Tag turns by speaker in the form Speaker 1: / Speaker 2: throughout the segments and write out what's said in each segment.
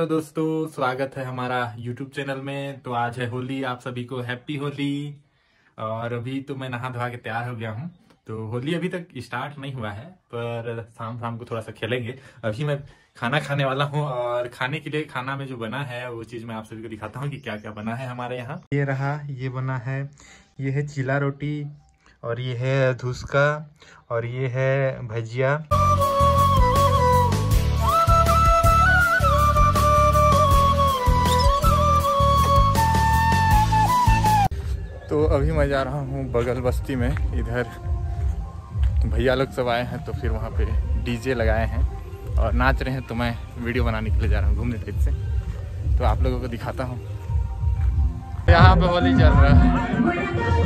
Speaker 1: Hello दोस्तों, स्वागत है हमारा YouTube चैनल में। तो आज है होली, आप सभी को हैप्पी होली। और अभी तो मैं नहा धोवा के तैयार हो गया हूँ। तो होली अभी तक स्टार्ट नहीं हुआ है, पर शाम शाम को थोड़ा सा खेलेंगे। अभी मैं खाना खाने वाला हूँ और खाने के लिए खाना में जो बना है वो चीज़ मैं आप सभी को दिखाता हूँ कि क्या क्या बना है हमारे यहाँ। ये रहा, ये बना है, ये है चीला रोटी, और ये है धुसका, और ये है भजिया। तो अभी मैं जा रहा हूँ बगल बस्ती में। इधर भैया लोग सब आए हैं, तो फिर वहाँ पे डीजे लगाए हैं और नाच रहे हैं। तो मैं वीडियो बनाने के लिए जा रहा हूँ घूमने टाइप से, तो आप लोगों को दिखाता हूँ। यहाँ पे होली चल रहा है।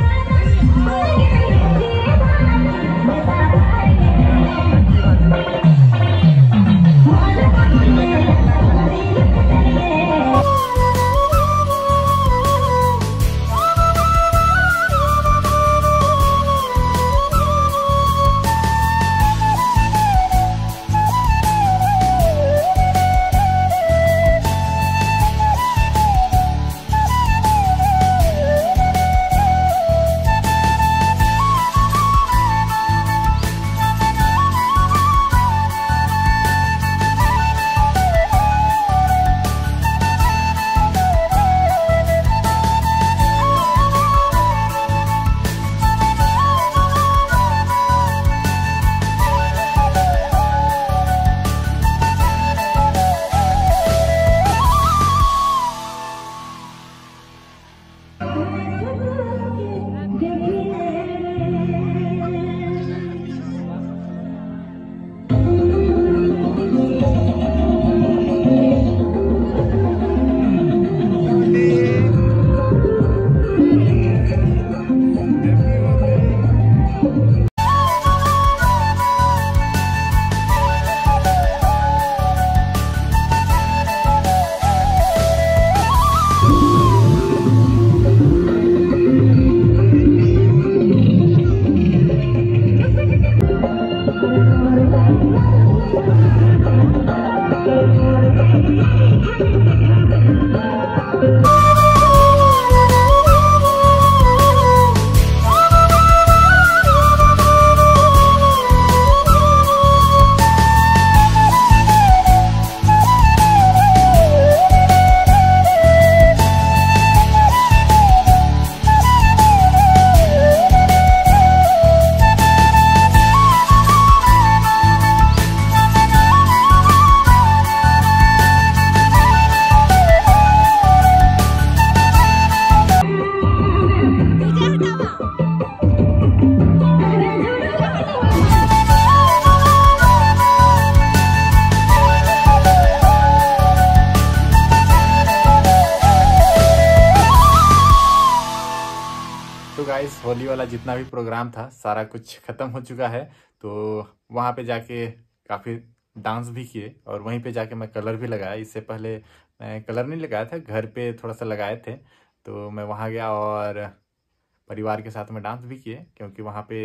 Speaker 1: तो गाइस, होली वाला जितना भी प्रोग्राम था सारा कुछ ख़त्म हो चुका है। तो वहाँ पे जाके काफ़ी डांस भी किए, और वहीं पे जाके मैं कलर भी लगाया। इससे पहले मैं कलर नहीं लगाया था, घर पे थोड़ा सा लगाए थे। तो मैं वहाँ गया और परिवार के साथ में डांस भी किए, क्योंकि वहाँ पे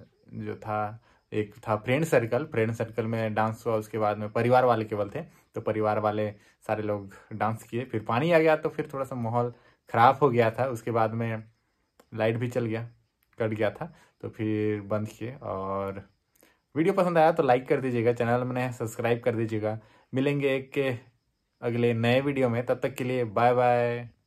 Speaker 1: जो था एक था फ्रेंड सर्कल में डांस हुआ। उसके बाद में परिवार वाले केवल थे, तो परिवार वाले सारे लोग डांस किए। फिर पानी आ गया, तो फिर थोड़ा सा माहौल ख़राब हो गया था। उसके बाद में लाइट भी चल गया, कट गया था, तो फिर बंद किए। और वीडियो पसंद आया तो लाइक कर दीजिएगा, चैनल में सब्सक्राइब कर दीजिएगा। मिलेंगे एक के अगले नए वीडियो में, तब तक के लिए बाय बाय।